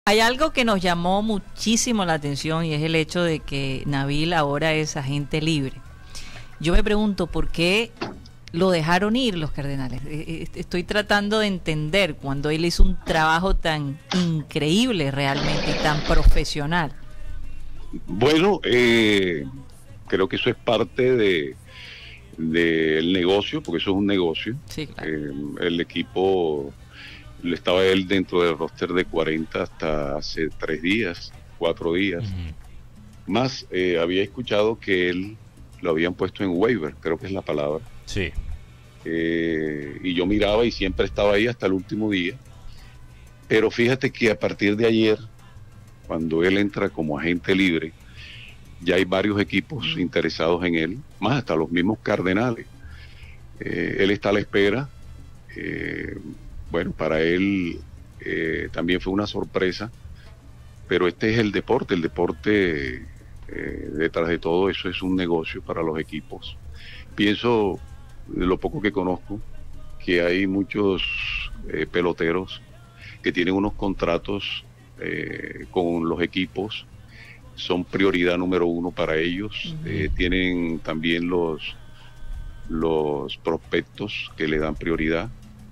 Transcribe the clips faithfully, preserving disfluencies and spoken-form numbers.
Hay algo que nos llamó muchísimo la atención y es el hecho de que Nabil ahora es agente libre. Yo me pregunto por qué lo dejaron ir los Cardenales. Estoy tratando de entender cuando él hizo un trabajo tan increíble realmente y tan profesional. Bueno, eh, creo que eso es parte de del negocio, porque eso es un negocio. Sí, claro. Eh, el equipo, estaba él dentro del roster de cuarenta hasta hace tres días, cuatro días. Uh-huh. Más, eh, había escuchado que él lo habían puesto en waiver, creo que es la palabra. Sí. Eh, y yo miraba y siempre estaba ahí hasta el último día. Pero fíjate que a partir de ayer, cuando él entra como agente libre, ya hay varios equipos uh-huh. interesados en él, más hasta los mismos Cardenales. Eh, él está a la espera. Eh, bueno, para él eh, también fue una sorpresa, pero este es el deporte. El deporte, eh, detrás de todo eso, es un negocio para los equipos. Pienso, de lo poco que conozco, que hay muchos eh, peloteros que tienen unos contratos eh, con los equipos, son prioridad número uno para ellos. Uh-huh. Eh, tienen también los, los prospectos que le dan prioridad.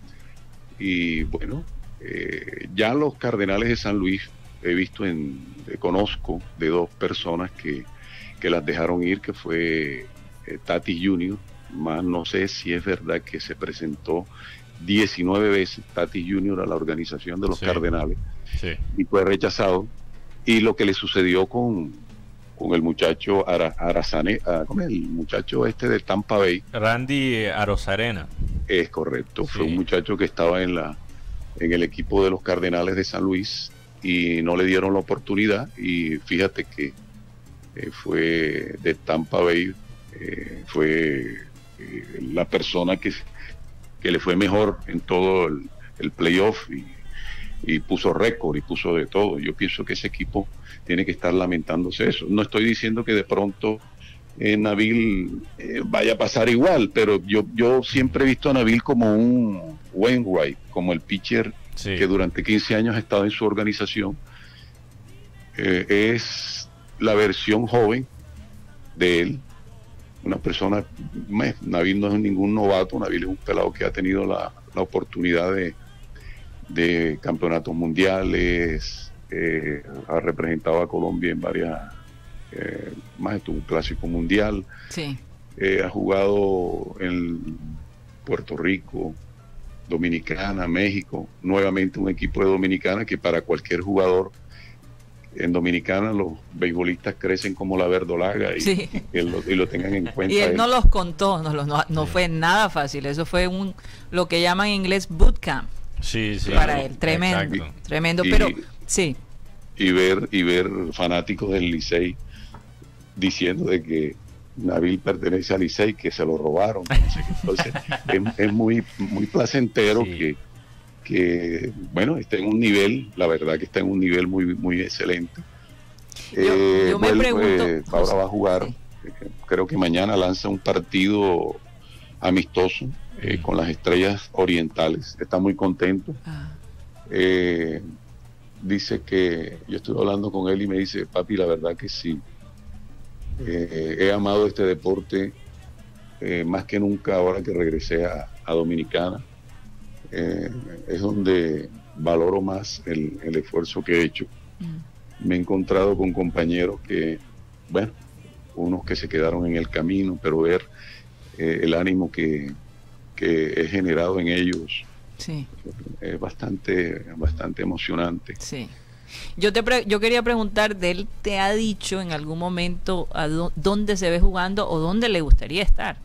Y bueno, eh, ya los Cardenales de San Luis, he visto, en, eh, conozco de dos personas que, que las dejaron ir, que fue eh, Tatis junior, más no sé si es verdad que se presentó diecinueve veces Tatis junior a la organización de los sí. Cardenales, sí. y fue rechazado. Y lo que le sucedió con, con el muchacho Ara, Arasane, ¿cómo es? El muchacho este de Tampa Bay, Randy Arozarena. Es correcto, sí. Fue un muchacho que estaba en la en el equipo de los Cardenales de San Luis y no le dieron la oportunidad, y fíjate que eh, fue de Tampa Bay, eh, fue eh, la persona que, que le fue mejor en todo el, el playoff, y, y puso récord y puso de todo. Yo pienso que ese equipo tiene que estar lamentándose eso. No estoy diciendo que de pronto Eh, Nabil eh, vaya a pasar igual, pero yo, yo siempre he visto a Nabil como un Wainwright, como el pitcher sí. que durante quince años ha estado en su organización. Eh, es la versión joven de él, una persona, me, Nabil no es ningún novato, Nabil es un pelado que ha tenido la, la oportunidad de, de campeonatos mundiales, eh, ha representado a Colombia en varias... Eh, más estuvo un clásico mundial, sí. eh, ha jugado en Puerto Rico, Dominicana, México, nuevamente un equipo de Dominicana que para cualquier jugador en Dominicana los beisbolistas crecen como la verdolaga y, sí. y, lo, y lo tengan en cuenta. Y él no los contó, no, no, no fue nada fácil, eso fue un lo que llaman en inglés bootcamp sí, sí, para sí. él, tremendo, Exacto. tremendo, y, pero sí. Y ver, y ver fanáticos del Licey diciendo de que Nabil pertenece al Licey, que se lo robaron. Entonces es, es muy, muy placentero sí. que, que, bueno, está en un nivel, la verdad que está en un nivel muy, muy excelente. Yo, eh, yo me bueno, pregunto... Eh, ahora va a jugar, sí. eh, creo que mañana lanza un partido amistoso eh, con las Estrellas Orientales. Está muy contento. Ah. Eh, dice que, yo estuve hablando con él y me dice, papi, la verdad que sí. Eh, he amado este deporte eh, más que nunca ahora que regresé a, a Dominicana. Eh, es donde valoro más el, el esfuerzo que he hecho. Mm. Me he encontrado con compañeros que, bueno, unos que se quedaron en el camino, pero ver eh, el ánimo que, que he generado en ellos sí. es bastante, bastante emocionante. Sí. Yo te pre yo quería preguntar, ¿de él te ha dicho en algún momento a dónde se ve jugando o dónde le gustaría estar?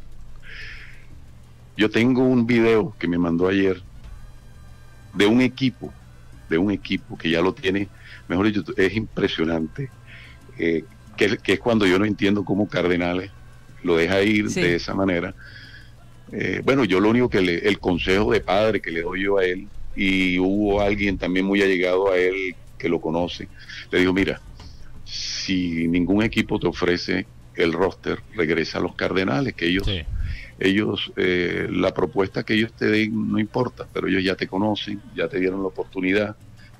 Yo tengo un video que me mandó ayer de un equipo, de un equipo que ya lo tiene, mejor dicho, es impresionante, eh, que, que es cuando yo no entiendo cómo Cardenales lo deja ir sí. de esa manera. Eh, bueno, yo lo único que le, el consejo de padre que le doy yo a él, y hubo alguien también muy allegado a él que lo conoce, le digo, mira, si ningún equipo te ofrece el roster, regresa a los Cardenales, que ellos, sí. ellos eh, la propuesta que ellos te den no importa, pero ellos ya te conocen, ya te dieron la oportunidad,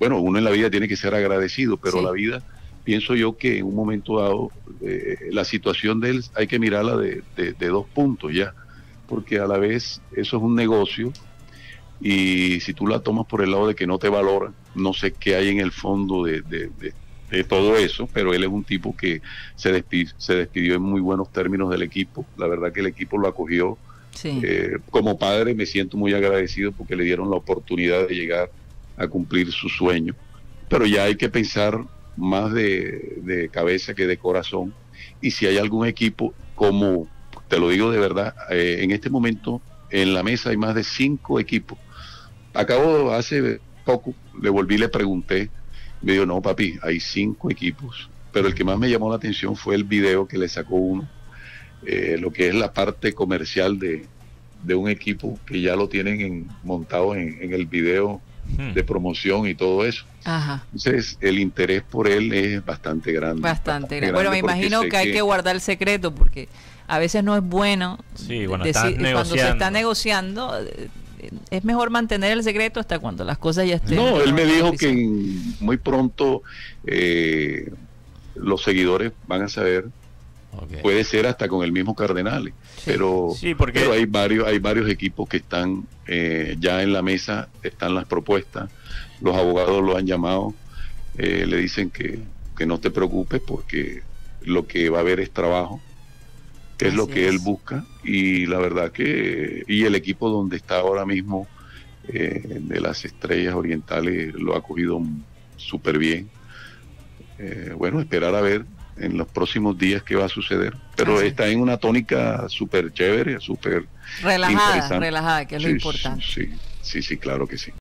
bueno, uno en la vida tiene que ser agradecido, pero Sí. la vida, pienso yo que en un momento dado, eh, la situación de él hay que mirarla de, de, de dos puntos ya, porque a la vez eso es un negocio y si tú la tomas por el lado de que no te valoran, no sé qué hay en el fondo de, de, de, de todo eso, pero él es un tipo que se despidió, se despidió en muy buenos términos del equipo, la verdad que el equipo lo acogió. Sí. Eh, como padre me siento muy agradecido porque le dieron la oportunidad de llegar a cumplir su sueño, pero ya hay que pensar más de, de cabeza que de corazón, y si hay algún equipo, como te lo digo de verdad, eh, en este momento en la mesa hay más de cinco equipos. Acabo hace poco, le volví y le pregunté, me dijo, no papi, hay cinco equipos, pero el que más me llamó la atención fue el video que le sacó uno, eh, lo que es la parte comercial de, de un equipo que ya lo tienen en, montado en, en el video Hmm. de promoción y todo eso. Ajá. Entonces el interés por él es bastante grande. Bastante grande. Bueno, me porque imagino sé que hay que guardar el secreto porque a veces no es bueno. Sí, cuando decir- estás cuando se negociando. está negociando, eh, es mejor mantener el secreto hasta cuando las cosas ya estén. No, él me en dijo oficial. que en- muy pronto eh, los seguidores van a saber, Ok. puede ser hasta con el mismo Cardenales, Sí. pero, Sí, porque- pero hay varios, hay varios equipos que están eh, ya en la mesa, están las propuestas, los abogados lo han llamado, eh, le dicen que, que no te preocupes porque lo que va a haber es trabajo, que es lo Así que él es. busca, y la verdad que, y el equipo donde está ahora mismo, eh, de las Estrellas Orientales, lo ha cogido súper bien. Eh, bueno, esperar a ver en los próximos días qué va a suceder, pero Así es. está en una tónica súper chévere, súper Relajada, interesante. relajada, que es lo Sí, importante. sí, sí, sí, claro que sí.